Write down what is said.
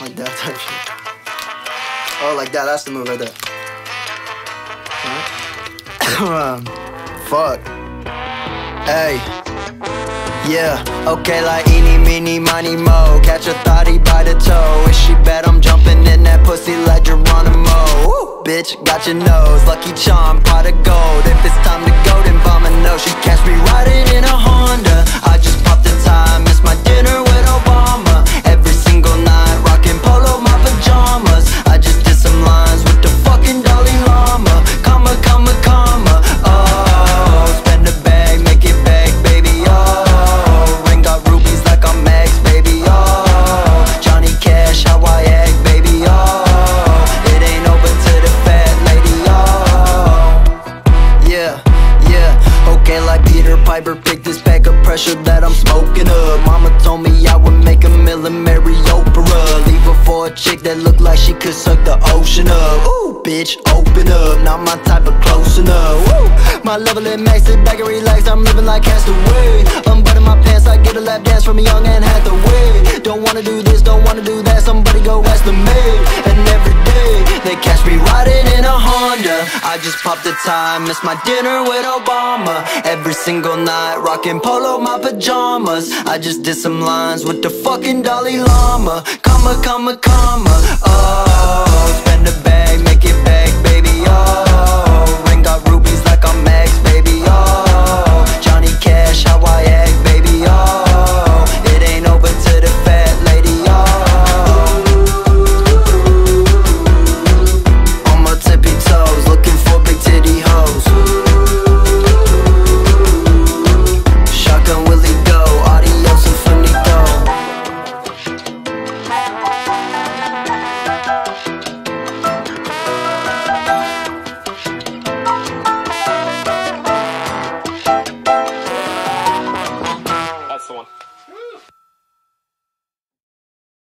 Like that type shit. Oh, like that, that's the move right there. Fuck. Hey. Yeah, okay, like eeny, meeny, miny, mo. Catch a thottie by the toe. If she bet I'm jumping in that pussy like Geronimo. Woo, bitch, got your nose. Lucky charm, pot of gold. If it's time to go, then vamonos. She catch me riding in a Honda. I just popped the time, miss my dinner with Obama. Every single night, rockin' Polo, my pajamas. I just did some lines with the fucking Dalai Lama. Comma, comma, comma. Oh, spend a bag, make it back, baby. Oh, ring got rubies like I'm Max, baby. Oh, Johnny Cash, how I act, baby. Oh, it ain't over to the fat lady. Oh, yeah, yeah. Okay, like Peter Piper, pick this bag of pressure that I'm smoking up. Mama told me I would make a mill and marry Oprah. Leave her for a chick that looked like she could suck the ocean up. Ooh, bitch, open up, not my type of close enough. Woo, my level is maxed, sit back and relax, I'm living like Castaway. Unbutton my pants, I get a lap dance from a young Anne Hathaway. Don't wanna do this, don't wanna do that, somebody go ask the maid. And every day, they catch me riding in a Honda. I just popped the time, miss my dinner with Obama. Every single night, rockin' Polo, my pajamas. I just did some lines with the fucking Dalai Lama. Comma, comma, comma, oh.